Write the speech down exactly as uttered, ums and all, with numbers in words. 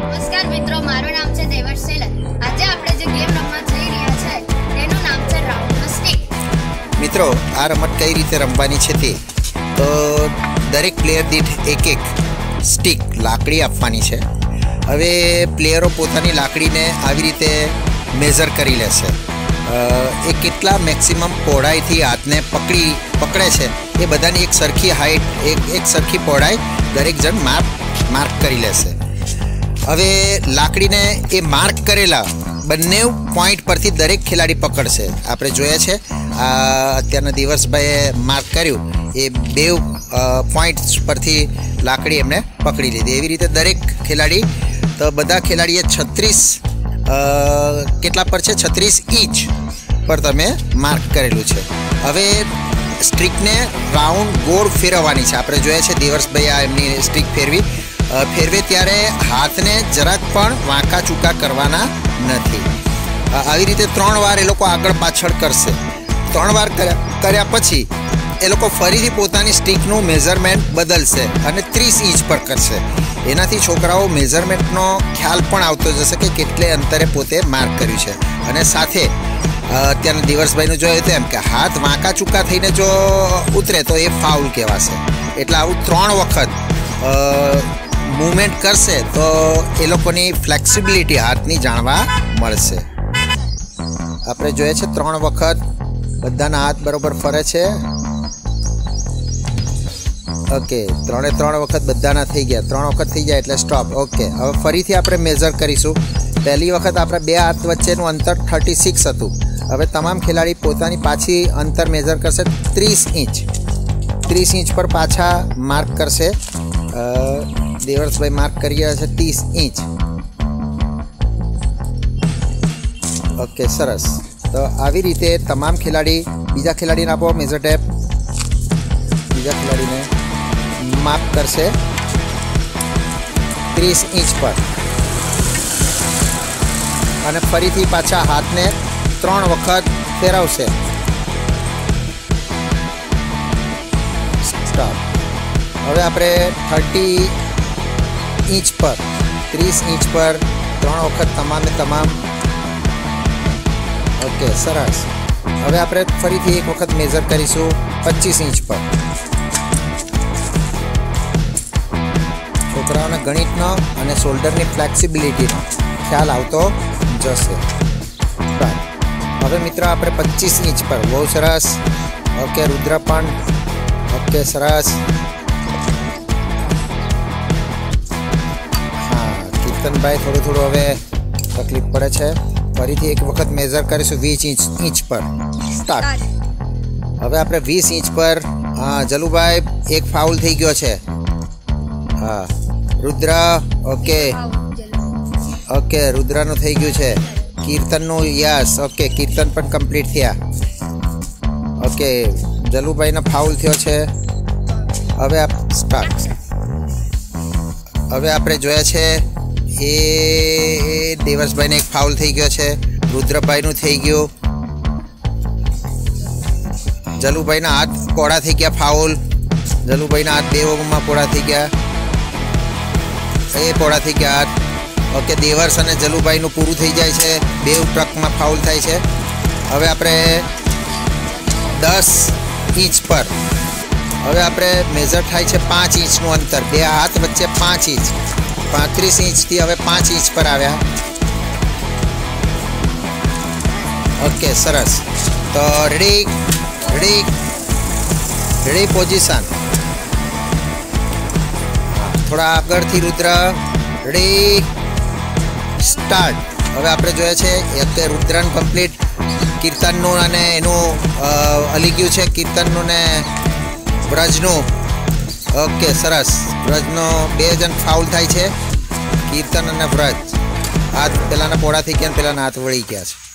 નમસ્કાર મિત્રો, મારું નામ છે દેવર્ષ સેલર। આજે આપણે જે ગેમ રમવા જઈ રહ્યા છે તેનું નામ છે રાઉન્ડ ધ સ્ટિક। મિત્રો, આ રમત કઈ રીતે રમવાની છે તે તો દરેક પ્લેયર દીઠ એક એક સ્ટિક લાકડી આપવાની છે। હવે પ્લેયરો પોતાની લાકડીને આવી રીતે મેઝર કરી લેશે। એ કેટલા મેક્સિમમ પહોળાઈથી હાથને પકડી પકડે છે એ બધાની એક સરખી હાઈટ એક એક સરખી પહોળાઈ દરેક જણ માર્ક માર્ક કરી લેશે। હવે લાકડીને એ માર્ક કરેલા બંને પોઈન્ટ પરથી દરેક ખેલાડી પકડશે। આપણે જોયા છે આ અત્યારના દિવસભાઈએ માર્ક કર્યું એ બે પોઈન્ટ્સ પરથી લાકડી એમને પકડી લીધી। એવી રીતે દરેક ખેલાડી તો બધા ખેલાડીએ છત્રીસ કેટલા પર છે છત્રીસ ઇંચ પર તમે માર્ક કરેલું છે। હવે સ્ટ્રીકને રાઉન્ડ ગોળ ફેરવવાની છે। આપણે જોયા છે દિવસભાઈ આ એમની સ્ટ્રીક ફેરવી ફેરવે ત્યારે હાથને જરાક પણ વાંકા ચૂકા કરવાના નથી। આવી રીતે ત્રણ વાર એ લોકો આગળ પાછળ કરશે। ત્રણ વાર કર્યા પછી એ લોકો ફરીથી પોતાની સ્ટિકનું મેઝરમેન્ટ બદલશે અને ત્રીસ ઇંચ પર કરશે। એનાથી છોકરાઓ મેઝરમેન્ટનો ખ્યાલ પણ આવતો જશે કે કેટલે અંતરે પોતે માર્ક કર્યું છે। અને સાથે અત્યારના દિવસભાઈનું જોયું તેમ કે હાથ વાંકા ચૂકા થઈને જો ઉતરે તો એ ફાઉલ કહેવાશે। એટલે આવું ત્રણ વખત મૂવમેન્ટ કરશે તો એ લોકોની ફ્લેક્સિબિલિટી હાથની જાણવા મળશે। આપણે જોઈએ છે ત્રણ વખત બધાના હાથ બરોબર ફરે છે। ઓકે, ત્રણે ત્રણ વખત બધાના થઈ ગયા। ત્રણ વખત થઈ જાય એટલે સ્ટોપ। ઓકે, હવે ફરીથી આપણે મેઝર કરીશું। પહેલી વખત આપણે બે હાથ વચ્ચેનું અંતર થર્ટી સિક્સ હતું। હવે તમામ ખેલાડી પોતાની પાછી અંતર મેઝર કરશે ત્રીસ ઇંચ ત્રીસ ઇંચ પર પાછા માર્ક કરશે। દેવર્ષભાઈ માર્ક કરી રહ્યા છે ત્રીસ ઇંચ। ઓકે, સરસ। તો આવી રીતે તમામ ખેલાડી બીજા ખેલાડીને આપો મેઝર ટેપ। બીજા ખેલાડીને માર્ક કરશે ત્રીસ ઇંચ પર અને ફરીથી પાછા હાથને ત્રણ વખત ફેરવશે। સ્ટોપ। હવે આપણે થર્ટી ઇંચ પર ત્રીસ ઇંચ પર ત્રણ વખત તમામે તમામ। ઓકે, સરસ। હવે આપણે ફરીથી એક વખત મેઝર કરીશું પચીસ ઇંચ પર। છોકરાઓને ગણિતનો અને શોલ્ડરની ફ્લેક્સિબિલિટીનો ખ્યાલ આવતો જશે। હવે મિત્રો આપણે પચીસ ઇંચ પર, બહુ સરસ। ઓકે, રુદ્ર પણ ઓકે, સરસ। હા, કીર્તનભાઈ થોડું થોડું હવે તકલીફ પડે છે। ફરીથી એક વખત મેઝર કરીશું વીસ ઇંચ ઇંચ પર। સ્ટાર્ટ। હવે આપણે વીસ ઇંચ પર હા જલુભાઈ એક ફાઉલ થઈ ગયો છે। હા રુદ્ર ઓકે ઓકે રુદ્રનું થઈ ગયું છે। કીર્તનનું યસ ઓકે કીર્તન પણ કમ્પ્લીટ થયા। ઓકે જલુભાઈનો ફાઉલ થયો છે। હવે આપ સ્ટાર્ટ। હવે આપણે જોયા છે એ દેવર્ષભાઈને એક ફાઉલ થઈ ગયો છે। રુદ્રભાઈનું થઈ ગયું। જલુભાઈના હાથ પોળા થઈ ગયા ફાઉલ। જલુભાઈના હાથ બે ઓવરમાં પોળા થઈ ગયા। એ પોળા થઈ ગયા હાથ। ઓકે, દેવર્ષ અને જલુભાઈનું પૂરું થઈ જાય છે। બે ટ્રકમાં ફાઉલ થાય છે। હવે આપણે દસ ઇંચ પર હવે આપણે મેઝર થાય છે પાંચ ઇંચનું અંતર। બે હાથ વચ્ચે પાંચ ઇંચ પાંત્રીસ ઇંચથી હવે પાંચ ઇંચ પર આવ્યા। ઓકે, સરસ। તો રેડી રેડી રેડી પોઝિશન। થોડા આગળથી રુદ્ર રેડી સ્ટાર્ટ। હવે આપણે જોઈએ છે અત્યારે રુદ્રન કમ્પ્લીટ કીર્તનનું અને એનું અલી ગયું છે કીર્તનનું ને વ્રજનું। ઓકે, સરસ। વ્રજનો બે જણ ફાઉલ થાય છે, કીર્તન અને વ્રજ। હાથ પેલાના પોળા થઈ ગયા, પેલાના હાથ વળી ગયા છે।